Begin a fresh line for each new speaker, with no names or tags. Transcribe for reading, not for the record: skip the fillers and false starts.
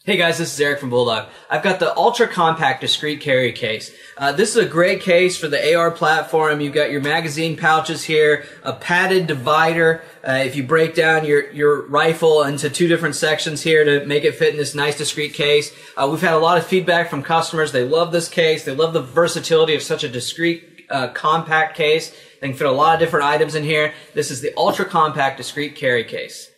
Hey guys, this is Eric from Bulldog. I've got the Ultra Compact Discreet Carry Case. This is a great case for the AR platform. You've got your magazine pouches here, a padded divider. If you break down your rifle into two different sections here to make it fit in this nice discreet case. We've had a lot of feedback from customers. They love this case. They love the versatility of such a discreet compact case. They can fit a lot of different items in here. This is the Ultra Compact Discreet Carry Case.